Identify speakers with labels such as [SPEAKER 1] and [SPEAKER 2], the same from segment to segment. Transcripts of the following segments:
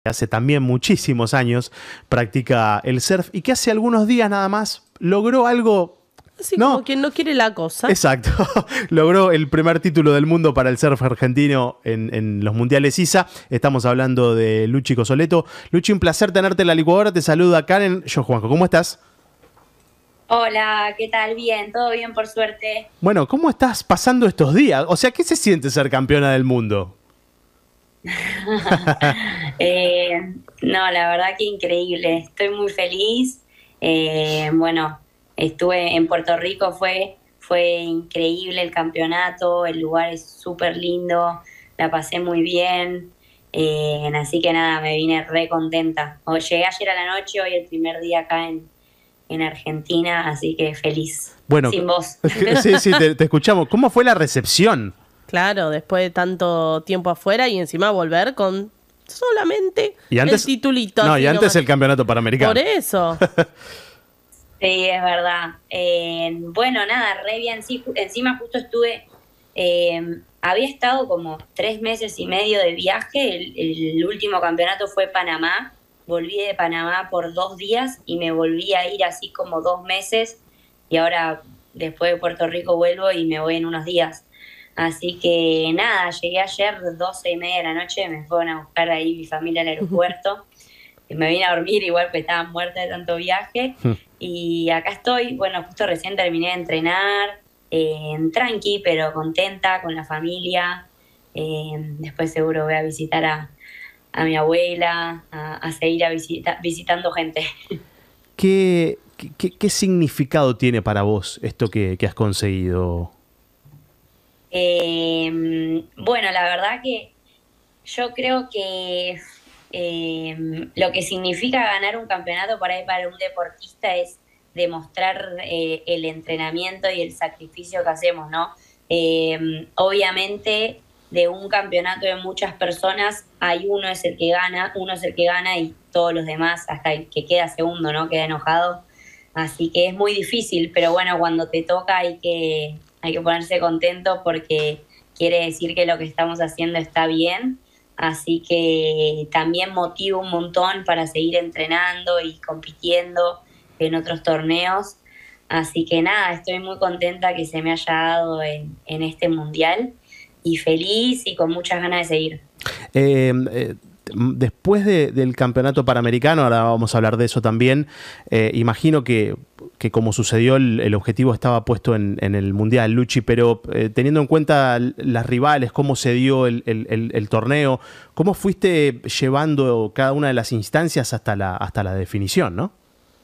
[SPEAKER 1] hace también muchísimos años practica el surf y que hace algunos días nada más logró algo.
[SPEAKER 2] Así
[SPEAKER 1] ¿No?
[SPEAKER 2] como quien no quiere la cosa.
[SPEAKER 1] Exacto. Logró el primer título del mundo para el surf argentino en los mundiales ISA. Estamos hablando de Luchi Cosoleto. Luchi, un placer tenerte en la licuadora. Te saluda Karen. Yo, Juanjo, ¿cómo estás?
[SPEAKER 3] Hola, ¿qué tal? Bien, todo bien por suerte.
[SPEAKER 1] Bueno, ¿cómo estás pasando estos días? O sea, ¿qué se siente ser campeona del mundo?
[SPEAKER 3] No, la verdad que increíble. Estoy muy feliz. Bueno, estuve en Puerto Rico, fue increíble el campeonato, el lugar es súper lindo, la pasé muy bien. Así que nada, me vine re contenta. Llegué ayer a la noche, hoy el primer día acá en Argentina, así que feliz.
[SPEAKER 1] Bueno,
[SPEAKER 3] sin vos.
[SPEAKER 1] sí, te escuchamos. ¿Cómo fue la recepción?
[SPEAKER 2] Claro, después de tanto tiempo afuera y encima volver con solamente el titulito.
[SPEAKER 1] No, y antes el campeonato panamericano.
[SPEAKER 2] Por eso.
[SPEAKER 3] Sí, es verdad. Bueno, nada, re bien. Sí, encima justo estuve, había estado como 3 meses y medio de viaje. El último campeonato fue Panamá. Volví de Panamá por 2 días y me volví a ir así como 2 meses. Y ahora, después de Puerto Rico, vuelvo y me voy en unos días. Así que nada, llegué ayer 12:30 de la noche, me fueron a buscar ahí mi familia al aeropuerto. Me vine a dormir igual porque estaba muerta de tanto viaje. Y acá estoy, bueno, justo recién terminé de entrenar, tranqui, pero contenta con la familia. Después seguro voy a visitar a mi abuela, a seguir visitando gente.
[SPEAKER 1] ¿Qué significado tiene para vos esto que has conseguido?
[SPEAKER 3] Bueno, la verdad que yo creo que lo que significa ganar un campeonato por ahí para un deportista es demostrar el entrenamiento y el sacrificio que hacemos, ¿no? Obviamente de un campeonato de muchas personas hay uno es el que gana y todos los demás, hasta el que queda segundo, ¿no? Queda enojado. Así que es muy difícil, pero bueno, cuando te toca hay que ponerse contento porque quiere decir que lo que estamos haciendo está bien. Así que también motiva un montón para seguir entrenando y compitiendo en otros torneos. Así que nada, estoy muy contenta que se me haya dado en este mundial y feliz y con muchas ganas de seguir.
[SPEAKER 1] Después del campeonato panamericano, ahora vamos a hablar de eso también, imagino que como sucedió el objetivo estaba puesto en el Mundial, Luchi, pero teniendo en cuenta las rivales, cómo se dio el torneo, ¿cómo fuiste llevando cada una de las instancias hasta la definición, no?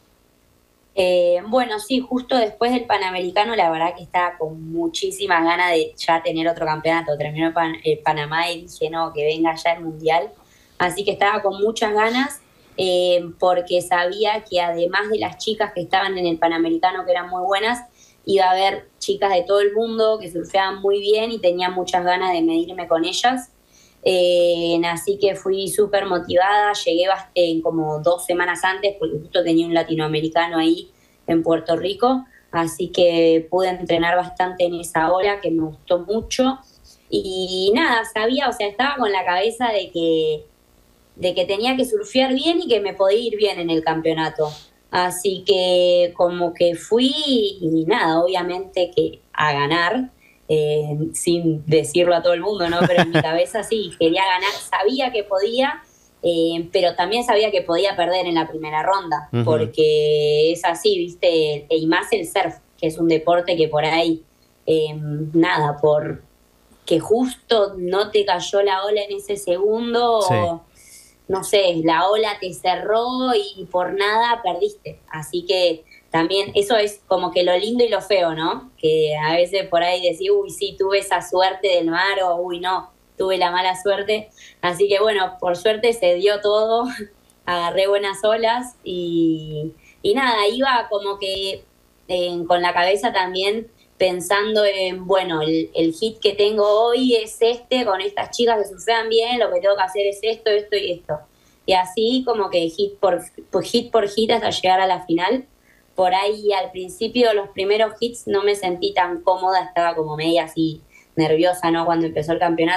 [SPEAKER 3] Bueno, sí, justo después del Panamericano, la verdad que estaba con muchísimas ganas de ya tener otro campeonato. Terminó Panamá y dije, no, que venga ya el Mundial. Así que estaba con muchas ganas porque sabía que además de las chicas que estaban en el Panamericano, que eran muy buenas, iba a haber chicas de todo el mundo que surfeaban muy bien y tenía muchas ganas de medirme con ellas. Así que fui súper motivada, llegué como 2 semanas antes porque justo tenía un latinoamericano ahí en Puerto Rico, así que pude entrenar bastante en esa hora que me gustó mucho y nada, sabía, o sea, estaba con la cabeza de que tenía que surfear bien y que me podía ir bien en el campeonato. Así que como que fui y nada, obviamente que a ganar, sin decirlo a todo el mundo, ¿no? Pero en mi cabeza sí, quería ganar, sabía que podía, pero también sabía que podía perder en la primera ronda, porque es así, ¿viste? Y más el surf, que es un deporte que por ahí, nada, por que justo no te cayó la ola en ese segundo,
[SPEAKER 1] Sí.
[SPEAKER 3] No sé, la ola te cerró y por nada perdiste. Así que también eso es como que lo lindo y lo feo, ¿no? Que a veces por ahí decís, uy, sí, tuve esa suerte del mar o, uy, no, tuve la mala suerte. Así que bueno, por suerte se dio todo, agarré buenas olas y nada, iba como que con la cabeza también pensando en, bueno, el hit que tengo hoy es con estas chicas que surfean bien, lo que tengo que hacer es esto, esto y esto. Y así como que hit por hit hasta llegar a la final. Por ahí al principio, los primeros hits no me sentí tan cómoda, estaba como media así nerviosa, ¿no? Cuando empezó el campeonato,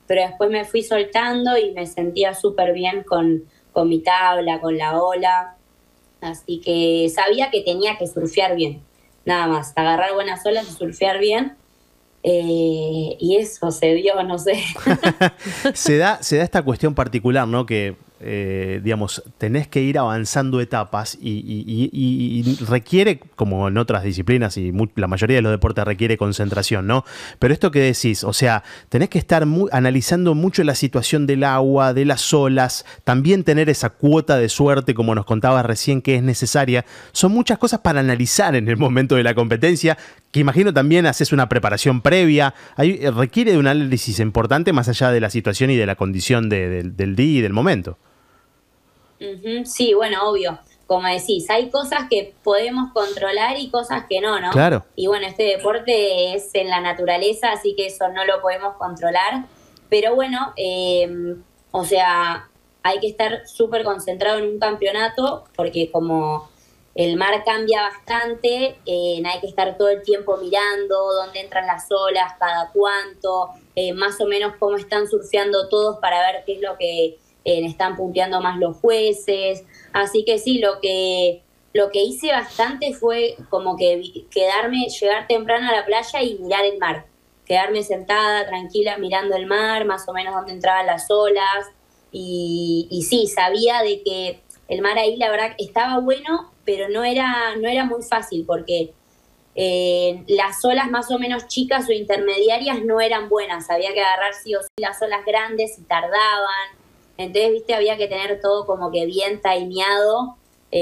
[SPEAKER 3] pero después me fui soltando y me sentía súper bien con mi tabla, con la ola, así que sabía que tenía que surfear bien, nada más, agarrar buenas olas y surfear bien. Y eso se dio, no sé.
[SPEAKER 1] se da esta cuestión particular, ¿no? Que, digamos, tenés que ir avanzando etapas y requiere, como en otras disciplinas y la mayoría de los deportes requiere concentración, ¿no? Pero esto que decís, o sea, tenés que estar analizando mucho la situación del agua, de las olas, también tener esa cuota de suerte, como nos contabas recién, que es necesaria. Son muchas cosas para analizar en el momento de la competencia, que imagino también haces una preparación previa. Requiere de un análisis importante más allá de la situación y de la condición del día y del momento.
[SPEAKER 3] Sí, bueno, obvio. Como decís, hay cosas que podemos controlar y cosas que no, ¿no?
[SPEAKER 1] Claro.
[SPEAKER 3] Y bueno, este deporte es en la naturaleza, así que eso no lo podemos controlar. Pero bueno, o sea, hay que estar súper concentrado en un campeonato porque como el mar cambia bastante, hay que estar todo el tiempo mirando dónde entran las olas, cada cuánto, más o menos cómo están surfeando todos para ver qué es lo que están punteando más los jueces. Así que sí, lo que hice bastante fue como que llegar temprano a la playa y mirar el mar. Quedarme sentada, tranquila, mirando el mar, más o menos dónde entraban las olas. Y sí, sabía de que el mar ahí, la verdad, estaba bueno, pero no era muy fácil porque las olas más o menos chicas o intermediarias no eran buenas. Había que agarrar sí o sí las olas grandes y tardaban. Entonces, viste, había que tener todo como que bien timeado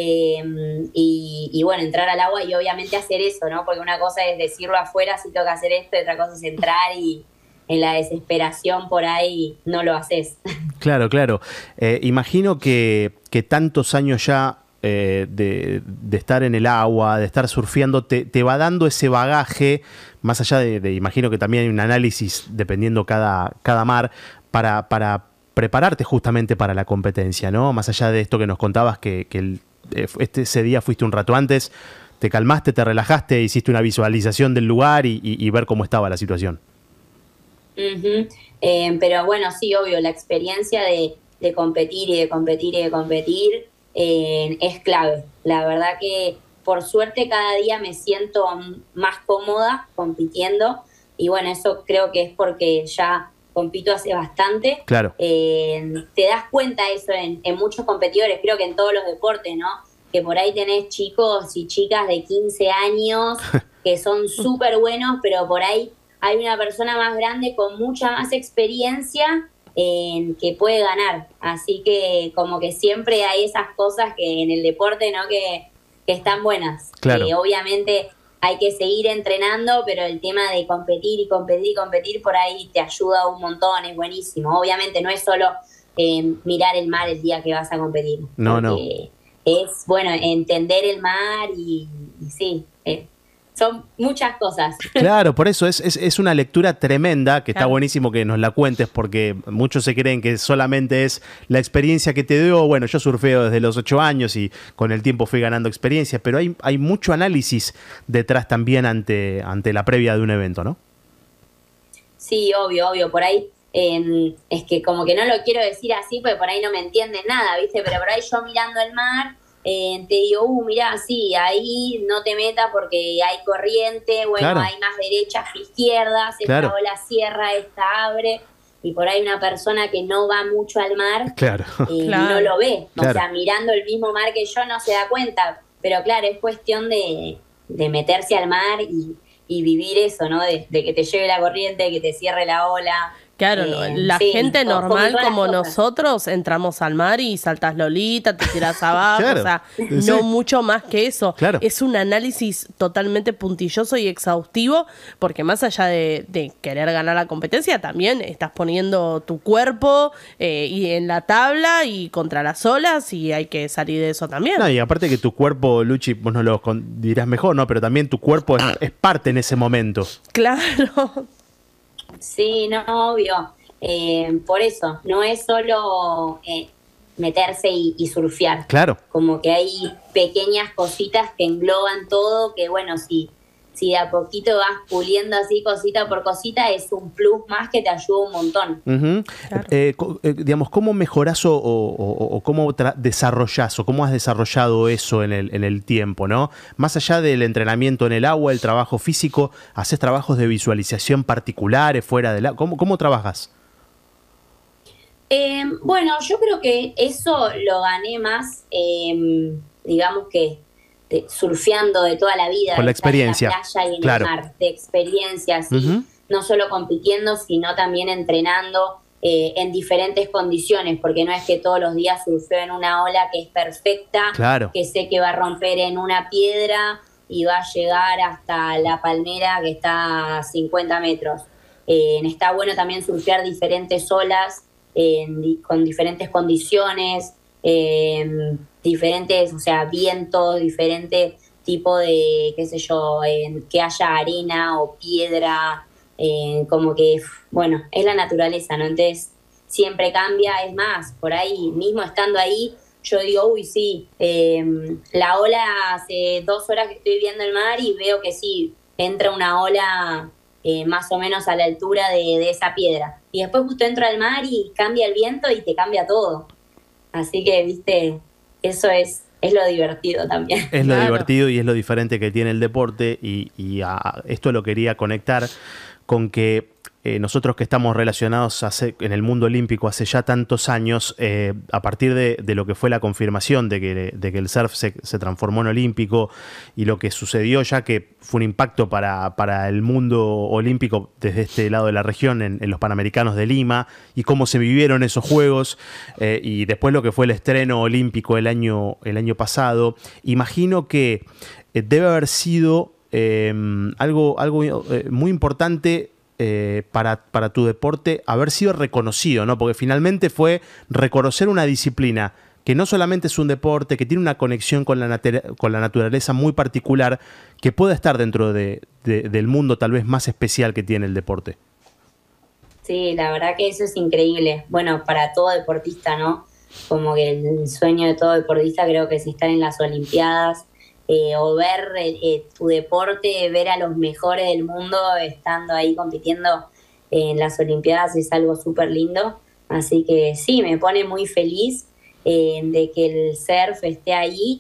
[SPEAKER 3] y bueno, entrar al agua y obviamente hacer eso, ¿no? Porque una cosa es decirlo afuera, sí tengo que hacer esto, y otra cosa es entrar y en la desesperación por ahí no lo haces.
[SPEAKER 1] Claro, claro. Imagino que tantos años ya de estar en el agua, de estar surfeando, te va dando ese bagaje, más allá de imagino que también hay un análisis dependiendo cada mar, para prepararte justamente para la competencia, ¿no? Más allá de esto que nos contabas, que ese día fuiste un rato antes, te calmaste, te relajaste, hiciste una visualización del lugar y ver cómo estaba la situación.
[SPEAKER 3] Pero bueno, sí, obvio, la experiencia de competir y de competir y de competir es clave. La verdad que por suerte cada día me siento más cómoda compitiendo y bueno, eso creo que es porque ya compito hace bastante.
[SPEAKER 1] Claro.
[SPEAKER 3] Te das cuenta eso en muchos competidores, creo que en todos los deportes, ¿no? Que por ahí tenés chicos y chicas de 15 años que son súper buenos, pero por ahí hay una persona más grande con mucha más experiencia que puede ganar. Así que como que siempre hay esas cosas que en el deporte, ¿no? Que están buenas.
[SPEAKER 1] Claro.
[SPEAKER 3] Obviamente hay que seguir entrenando, pero el tema de competir y competir y competir por ahí te ayuda un montón, es buenísimo. Obviamente no es solo mirar el mar el día que vas a competir.
[SPEAKER 1] No.
[SPEAKER 3] Es, bueno, entender el mar y sí, son muchas cosas.
[SPEAKER 1] Claro, por eso es una lectura tremenda, que está buenísimo que nos la cuentes, porque muchos se creen que solamente es la experiencia que te dio. Bueno, yo surfeo desde los 8 años y con el tiempo fui ganando experiencia, pero hay mucho análisis detrás también ante la previa de un evento, ¿no?
[SPEAKER 3] Sí, obvio, por ahí es que como que no lo quiero decir así, porque por ahí no me entienden nada, ¿viste? Pero por ahí yo mirando el mar, te digo, mirá, sí, ahí no te metas porque hay corriente, bueno, claro, hay más derechas que izquierdas, esta ola cierra, esta abre, y por ahí una persona que no va mucho al mar, no lo ve, o sea, mirando el mismo mar que yo no se da cuenta, pero claro, es cuestión de meterse al mar y vivir eso, ¿no? De que te lleve la corriente, de que te cierre la ola.
[SPEAKER 2] Claro, la gente normal como nosotros entramos al mar y saltás lolita, te tirás abajo, o sea, no mucho más que eso. Claro. Es un análisis totalmente puntilloso y exhaustivo, porque más allá de querer ganar la competencia, también estás poniendo tu cuerpo y en la tabla y contra las olas, y hay que salir de eso también.
[SPEAKER 1] No, y aparte que tu cuerpo, Luchi, vos no lo dirás mejor, ¿no? Pero también tu cuerpo es parte en ese momento.
[SPEAKER 2] Claro.
[SPEAKER 3] Sí, no, obvio. Por eso, no es solo meterse y surfear.
[SPEAKER 1] Claro.
[SPEAKER 3] Como que hay pequeñas cositas que engloban todo, que bueno, si si de a poquito vas puliendo así cosita por cosita, es un plus más que te ayuda un montón.
[SPEAKER 1] Claro. Digamos, ¿cómo mejorás o cómo desarrollás o cómo has desarrollado eso en el tiempo, ¿no? Más allá del entrenamiento en el agua, el trabajo físico, ¿haces trabajos de visualización particulares fuera del agua? ¿Cómo trabajas?
[SPEAKER 3] Bueno, yo creo que eso lo gané más, digamos que surfeando de toda la vida.
[SPEAKER 1] Con la experiencia.
[SPEAKER 3] En la playa y en el mar, de experiencia, sí. No solo compitiendo, sino también entrenando en diferentes condiciones, porque no es que todos los días surfeo en una ola que es perfecta, que sé que va a romper en una piedra y va a llegar hasta la palmera que está a 50 metros. Está bueno también surfear diferentes olas con diferentes condiciones, diferentes, o sea, vientos, diferente tipo de, qué sé yo, que haya arena o piedra, como que, bueno, es la naturaleza, ¿no? Entonces, siempre cambia, es más, por ahí, mismo estando ahí, yo digo, uy, sí, la ola hace 2 horas que estoy viendo el mar y veo que sí, entra una ola más o menos a la altura de esa piedra. Y después justo entro al mar y cambia el viento y te cambia todo. Así que, viste, eso es lo divertido también.
[SPEAKER 1] Es lo divertido y es lo diferente que tiene el deporte y esto lo quería conectar con que nosotros que estamos relacionados en el mundo olímpico hace ya tantos años, a partir de lo que fue la confirmación de que el surf se transformó en olímpico y lo que sucedió ya que fue un impacto para el mundo olímpico desde este lado de la región en los Panamericanos de Lima y cómo se vivieron esos Juegos y después lo que fue el estreno olímpico el año pasado, imagino que debe haber sido algo muy importante para tu deporte haber sido reconocido, ¿no? Porque finalmente fue reconocer una disciplina que no solamente es un deporte, que tiene una conexión con la naturaleza muy particular, que puede estar dentro del mundo tal vez más especial que tiene el deporte.
[SPEAKER 3] Sí, la verdad que eso es increíble. Bueno, para todo deportista, ¿no? Como que el sueño de todo deportista creo que es estar en las Olimpiadas, o ver tu deporte, ver a los mejores del mundo estando ahí compitiendo en las Olimpiadas es algo súper lindo. Así que sí, me pone muy feliz de que el surf esté ahí.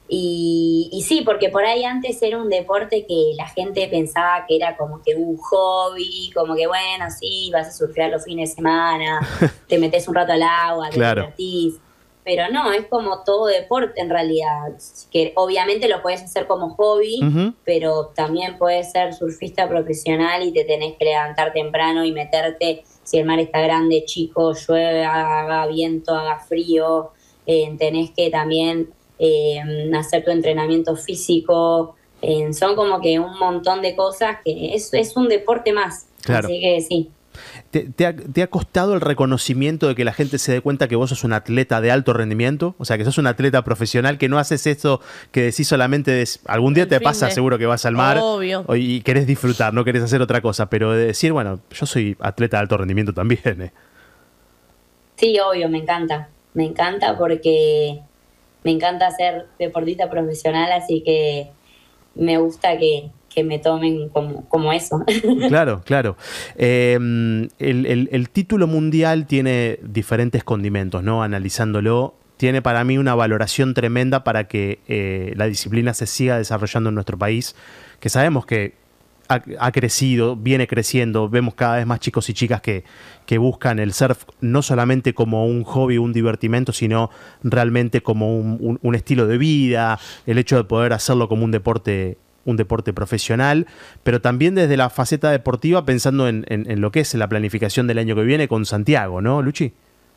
[SPEAKER 3] Y sí, porque por ahí antes era un deporte que la gente pensaba que era como que un hobby, como que bueno, sí, vas a surfear los fines de semana, te metes un rato al agua, te divertís. Pero no, es como todo deporte en realidad, que obviamente lo puedes hacer como hobby, pero también puedes ser surfista profesional y te tenés que levantar temprano y meterte, si el mar está grande, chico, llueve, haga viento, haga frío, tenés que también hacer tu entrenamiento físico, son como que un montón de cosas que es un deporte más, así que sí.
[SPEAKER 1] ¿Te ha costado el reconocimiento de que la gente se dé cuenta que vos sos un atleta de alto rendimiento? O sea, que sos un atleta profesional, que no haces eso que decís solamente algún día te pasa, seguro que vas al mar y querés disfrutar, no querés hacer otra cosa, pero de decir, bueno, yo soy atleta de alto rendimiento también.
[SPEAKER 3] Sí, obvio, me encanta porque me encanta ser deportista profesional, así que me gusta que me tomen como eso.
[SPEAKER 1] Claro. El título mundial tiene diferentes condimentos, ¿no? Analizándolo, tiene para mí una valoración tremenda para que la disciplina se siga desarrollando en nuestro país, que sabemos que ha crecido, viene creciendo, vemos cada vez más chicos y chicas que buscan el surf no solamente como un hobby, un divertimento, sino realmente como un estilo de vida, el hecho de poder hacerlo como un deporte profesional, pero también desde la faceta deportiva pensando en lo que es la planificación del año que viene con Santiago, ¿no, Luchi?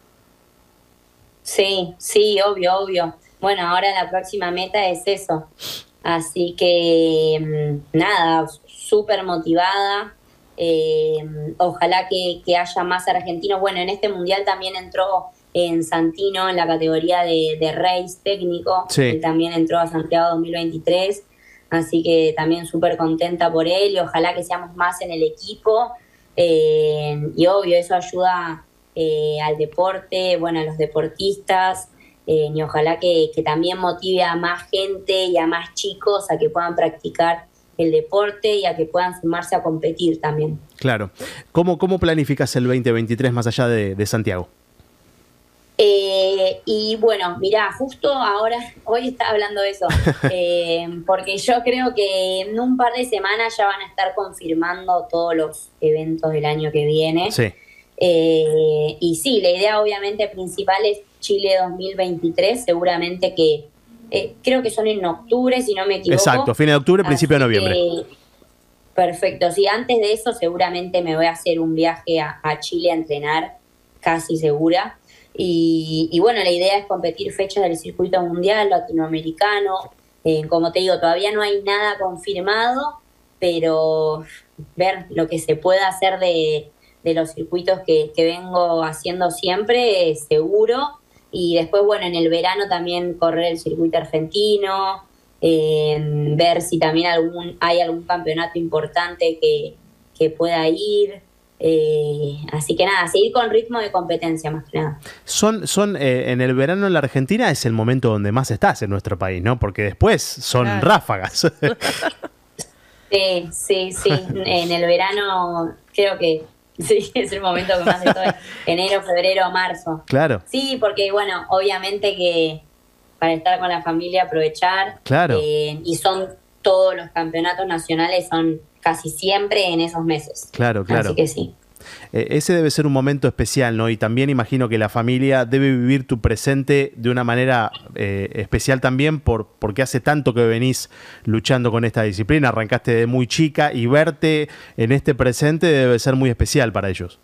[SPEAKER 3] Sí, obvio. Bueno, ahora la próxima meta es eso. Así que nada, súper motivada. Ojalá que haya más argentinos. Bueno, en este mundial también entró en Santino en la categoría de race técnico. Sí. Él también entró a Santiago 2023. Así que también súper contenta por él y ojalá que seamos más en el equipo. Y obvio, eso ayuda al deporte, bueno, a los deportistas. Y ojalá que también motive a más gente y a más chicos a que puedan practicar el deporte y a que puedan sumarse a competir también.
[SPEAKER 1] Claro. ¿Cómo planificas el 2023 más allá de Santiago?
[SPEAKER 3] Y bueno, mirá, justo ahora, hoy estaba hablando de eso, porque yo creo que en un par de semanas ya van a estar confirmando todos los eventos del año que viene.
[SPEAKER 1] Sí.
[SPEAKER 3] Y sí, la idea obviamente principal es Chile 2023, seguramente que creo que son en octubre, si no me equivoco.
[SPEAKER 1] Exacto, fin de octubre, principio de noviembre.
[SPEAKER 3] Perfecto, sí, antes de eso seguramente me voy a hacer un viaje a Chile a entrenar, casi segura. Y bueno, la idea es competir fechas del circuito mundial, latinoamericano. Como te digo, todavía no hay nada confirmado, pero ver lo que se pueda hacer de los circuitos que vengo haciendo siempre, seguro. Y después, bueno, en el verano también correr el circuito argentino, ver si también hay algún campeonato importante que pueda ir. Así que nada, seguir con ritmo de competencia más que nada.
[SPEAKER 1] En el verano en la Argentina es el momento donde más estás en nuestro país, ¿no? Porque después son ráfagas.
[SPEAKER 3] Sí. En el verano creo que sí, es el momento que más estoy. Enero, febrero, marzo.
[SPEAKER 1] Claro.
[SPEAKER 3] Sí, porque bueno, obviamente que para estar con la familia aprovechar.
[SPEAKER 1] Claro.
[SPEAKER 3] Y son todos los campeonatos nacionales, son casi siempre en esos meses.
[SPEAKER 1] Claro.
[SPEAKER 3] Así que sí.
[SPEAKER 1] Ese debe ser un momento especial, ¿no? Y también imagino que la familia debe vivir tu presente de una manera especial también porque hace tanto que venís luchando con esta disciplina, arrancaste de muy chica y verte en este presente debe ser muy especial para ellos.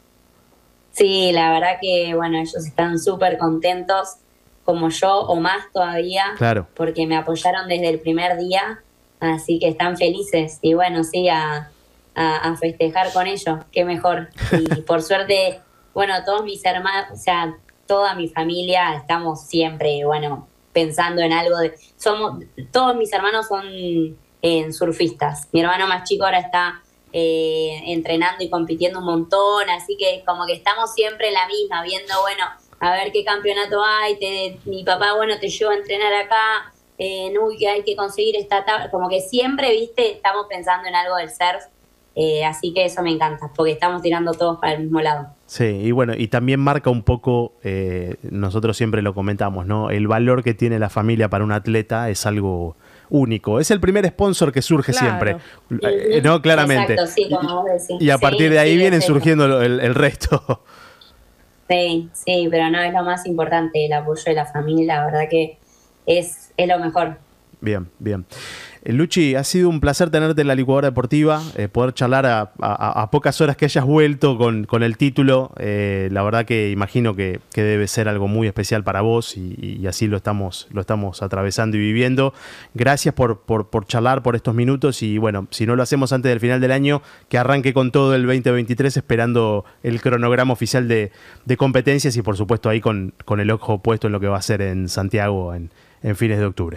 [SPEAKER 3] Sí, la verdad que, bueno, ellos están súper contentos, como yo, o más todavía,
[SPEAKER 1] claro,
[SPEAKER 3] porque me apoyaron desde el primer día, así que están felices. Y bueno, sí, a festejar con ellos, qué mejor. Y por suerte, bueno, todos mis hermanos, o sea, toda mi familia, estamos siempre, bueno, pensando en algo todos mis hermanos son surfistas. Mi hermano más chico ahora está entrenando y compitiendo un montón, así que como que estamos siempre en la misma, viendo, bueno, a ver qué campeonato hay, mi papá, bueno, te llevo a entrenar acá, uy, que hay que conseguir esta tabla, como que siempre, viste, estamos pensando en algo del surf. Así que eso me encanta, porque estamos tirando todos para el mismo lado.
[SPEAKER 1] Sí, y bueno, y también marca un poco, nosotros siempre lo comentamos, ¿no? El valor que tiene la familia para un atleta es algo único. Es el primer sponsor que surge siempre, ¿no? Claramente.
[SPEAKER 3] Exacto, sí, como vos decís.
[SPEAKER 1] Y a partir de ahí vienen surgiendo el resto.
[SPEAKER 3] Sí, pero no, es lo más importante, el apoyo de la familia, la verdad que es lo mejor.
[SPEAKER 1] Bien. Luchi, ha sido un placer tenerte en la licuadora deportiva, poder charlar a pocas horas que hayas vuelto con el título. La verdad que imagino que debe ser algo muy especial para vos y así lo estamos atravesando y viviendo. Gracias por charlar por estos minutos y bueno, si no lo hacemos antes del final del año, que arranque con todo el 2023 esperando el cronograma oficial de competencias y por supuesto ahí con el ojo puesto en lo que va a ser en Santiago en fines de octubre.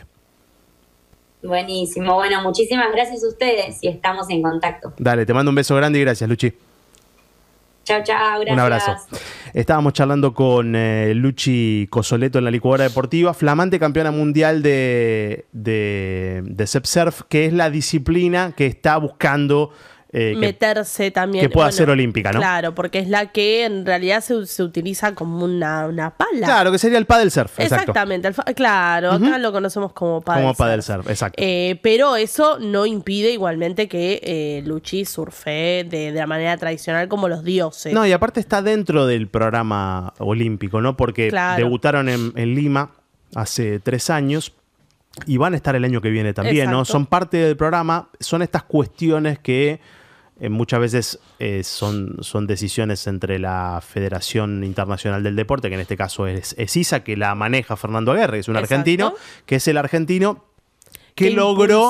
[SPEAKER 3] Buenísimo, bueno, muchísimas gracias a ustedes y estamos en contacto.
[SPEAKER 1] Dale, te mando un beso grande y gracias, Luchi.
[SPEAKER 3] Chao, gracias.
[SPEAKER 1] Un abrazo. Estábamos charlando con Luchi Cosoleto en la licuadora deportiva, flamante campeona mundial de Surf, que es la disciplina que está buscando
[SPEAKER 2] meterse también.
[SPEAKER 1] Que pueda ser olímpica, ¿no?
[SPEAKER 2] Claro, porque es la que en realidad se utiliza como una pala.
[SPEAKER 1] Claro, que sería el paddle surf.
[SPEAKER 2] Exactamente. Claro, acá lo conocemos como paddle surf.
[SPEAKER 1] Como paddle surf, exacto.
[SPEAKER 2] Pero eso no impide igualmente que Luchi surfe de la manera tradicional como los dioses.
[SPEAKER 1] No, y aparte está dentro del programa olímpico, ¿no? Porque debutaron en Lima hace 3 años. Y van a estar el año que viene también, exacto, ¿no? Son parte del programa, son estas cuestiones que muchas veces son decisiones entre la Federación Internacional del Deporte, que en este caso es ISA, que la maneja Fernando Aguerre, que es un argentino, que es el argentino que logró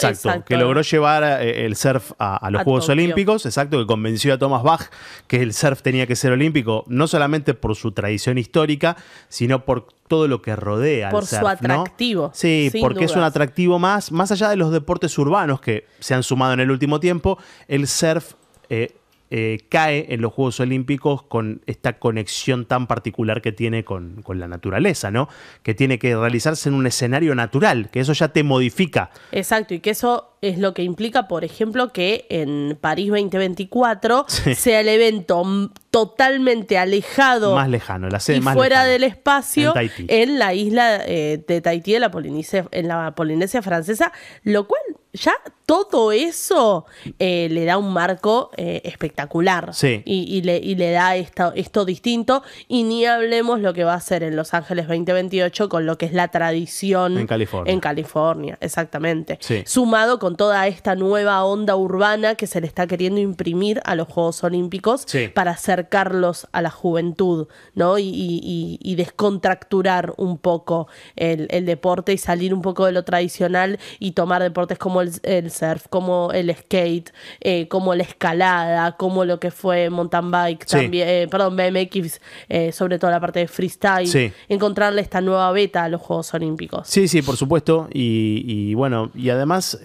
[SPEAKER 1] llevar el surf a los Juegos Olímpicos, exacto, que convenció a Thomas Bach que el surf tenía que ser olímpico, no solamente por su tradición histórica, sino por todo lo que rodea al surf,
[SPEAKER 2] por su atractivo.
[SPEAKER 1] ¿no? Sí, porque dudas. Es un atractivo más allá de los deportes urbanos que se han sumado en el último tiempo, el surf cae en los Juegos Olímpicos con esta conexión tan particular que tiene con la naturaleza, ¿no? Que tiene que realizarse en un escenario natural, que eso ya te modifica.
[SPEAKER 2] Exacto, y que eso es lo que implica, por ejemplo, que en París 2024 sea el evento totalmente alejado,
[SPEAKER 1] más lejano, la sede
[SPEAKER 2] y
[SPEAKER 1] más
[SPEAKER 2] fuera
[SPEAKER 1] lejana,
[SPEAKER 2] del espacio,
[SPEAKER 1] en
[SPEAKER 2] la isla de Tahití, en la Polinesia francesa, lo cual ya todo eso le da un marco espectacular, y le da esto distinto, y ni hablemos lo que va a hacer en Los Ángeles 2028 con lo que es la tradición en California, exactamente, sumado con toda esta nueva onda urbana que se le está queriendo imprimir a los Juegos Olímpicos para acercarlos a la juventud, ¿no? Y descontracturar un poco el deporte y salir un poco de lo tradicional y tomar deportes como el surf, como el skate, como la escalada, como lo que fue mountain bike, también, BMX, sobre todo la parte de freestyle, encontrarle esta nueva beta a los Juegos Olímpicos.
[SPEAKER 1] Sí, por supuesto, y bueno, y además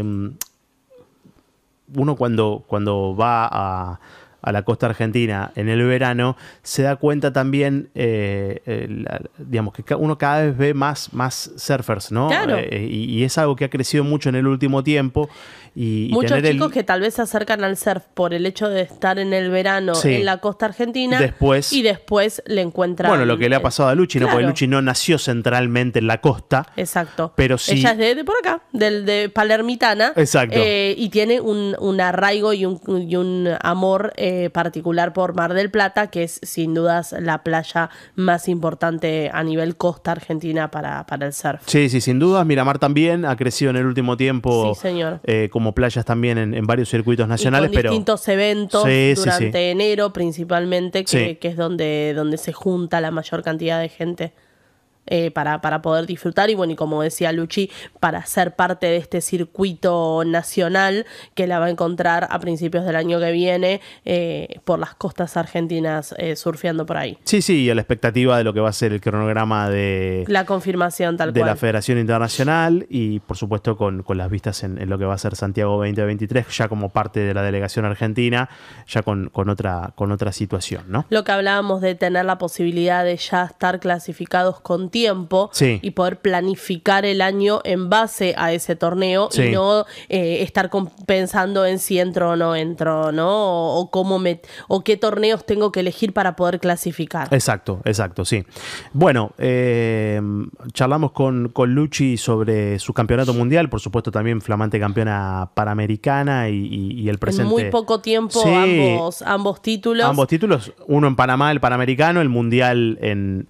[SPEAKER 1] uno cuando va a la costa argentina en el verano, se da cuenta también, digamos, que uno cada vez ve más surfers, ¿no?
[SPEAKER 2] Claro.
[SPEAKER 1] Y es algo que ha crecido mucho en el último tiempo. Y
[SPEAKER 2] muchos chicos que tal vez se acercan al surf por el hecho de estar en el verano en la costa argentina, y después le encuentran...
[SPEAKER 1] Bueno, lo que le ha pasado a Luchi, ¿no? Porque Luchi no nació centralmente en la costa.
[SPEAKER 2] Exacto.
[SPEAKER 1] Pero sí...
[SPEAKER 2] Ella es de por acá, de palermitana.
[SPEAKER 1] Exacto.
[SPEAKER 2] Y tiene un arraigo y un amor particular por Mar del Plata, que es sin dudas la playa más importante a nivel costa argentina para el surf.
[SPEAKER 1] Sí, sin dudas. Miramar también ha crecido en el último tiempo.
[SPEAKER 2] Sí, señor.
[SPEAKER 1] Como playas también en varios circuitos nacionales.
[SPEAKER 2] Y con distintos eventos durante enero principalmente, que es donde se junta la mayor cantidad de gente para poder disfrutar, y bueno, y como decía Luchi, para ser parte de este circuito nacional que la va a encontrar a principios del año que viene por las costas argentinas, surfeando por ahí.
[SPEAKER 1] Sí, y a la expectativa de lo que va a ser el cronograma de
[SPEAKER 2] la confirmación de
[SPEAKER 1] la Federación Internacional, y por supuesto con las vistas en lo que va a ser Santiago 2023, ya como parte de la delegación argentina, ya con otra situación, ¿no?
[SPEAKER 2] Lo que hablábamos de tener la posibilidad de ya estar clasificados con tiempo y poder planificar el año en base a ese torneo, y no estar pensando en si entro o no entro, ¿no? O qué torneos tengo que elegir para poder clasificar.
[SPEAKER 1] Exacto, sí. Bueno, charlamos con Luchi sobre su campeonato mundial, por supuesto también flamante campeona panamericana, y el presente.
[SPEAKER 2] En muy poco tiempo, ambos títulos.
[SPEAKER 1] Ambos títulos, uno en Panamá, el panamericano, el mundial en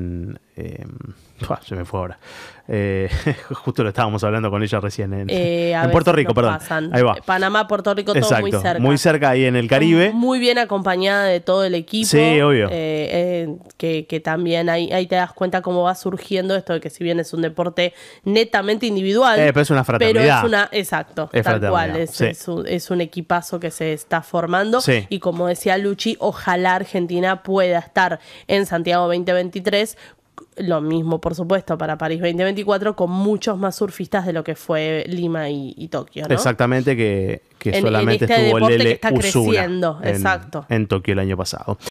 [SPEAKER 1] se me fue ahora. Justo lo estábamos hablando con ella recién en Puerto Rico, perdón. Ahí va.
[SPEAKER 2] Panamá, Puerto Rico, todo muy cerca.
[SPEAKER 1] Muy cerca ahí en el Caribe.
[SPEAKER 2] Muy bien acompañada de todo el equipo.
[SPEAKER 1] Sí, obvio.
[SPEAKER 2] Que también ahí te das cuenta cómo va surgiendo esto de que si bien es un deporte netamente individual,
[SPEAKER 1] pero es una fraternidad.
[SPEAKER 2] Exacto, tal cual. Es un equipazo que se está formando. Y como decía Luchi, ojalá Argentina pueda estar en Santiago 2023. Lo mismo, por supuesto, para París 2024, con muchos más surfistas de lo que fue Lima y Tokio, ¿no?
[SPEAKER 1] Exactamente, que solamente estuvo Lele
[SPEAKER 2] que está
[SPEAKER 1] Usuna
[SPEAKER 2] creciendo, exacto,
[SPEAKER 1] en Tokio el año pasado.